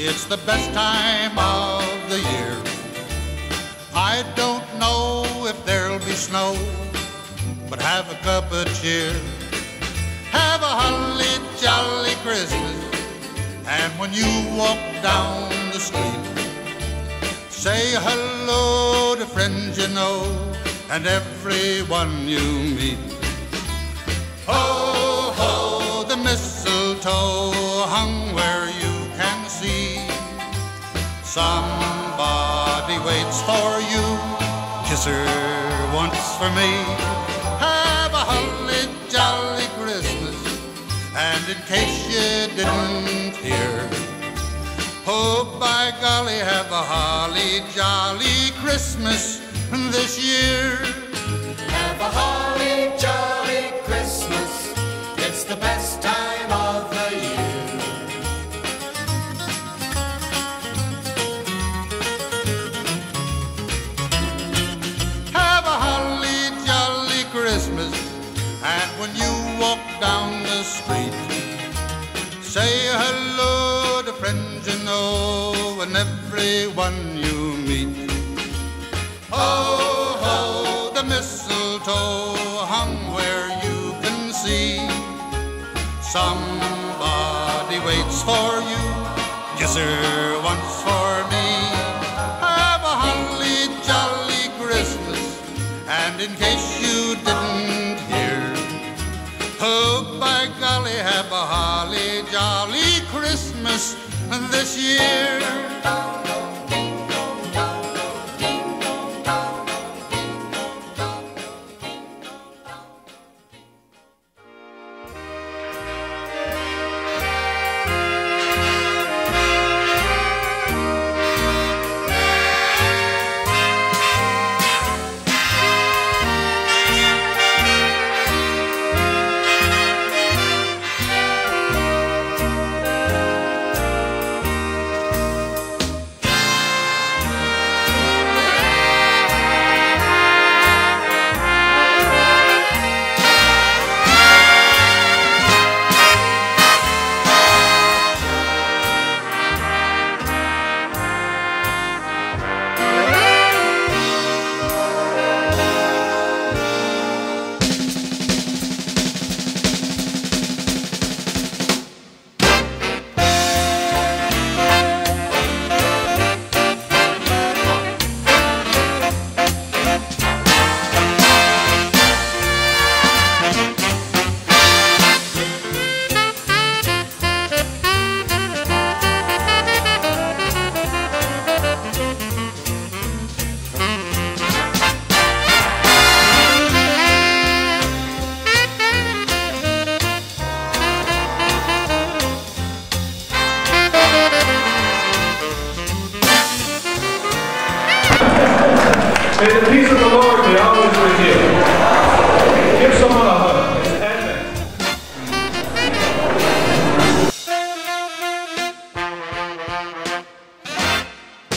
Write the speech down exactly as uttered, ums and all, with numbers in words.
it's the best time of the year. I don't know if there'll be snow, but have a cup of cheer. Have a holly jolly Christmas, and when you walk down the street, say hello to friends you know and everyone you meet. Ho, ho, the mistletoe hung where you can see. Somebody waits for you, kiss her once for me. Have a holly jolly Christmas, and in case you didn't hear, oh, by golly, have a holly jolly Christmas this year. Have a holly jolly Christmas, it's the best time of the year. Have a holly jolly Christmas, and when you walk down the street, say hello to friends you know and everyone you meet. Ho, ho, the mistletoe hung where you can see. Somebody waits for you, kiss her once for me. Have a holly jolly Christmas, and in case you didn't hear, oh, by golly, have a holly jolly Christmas this year. May the peace of the Lord be always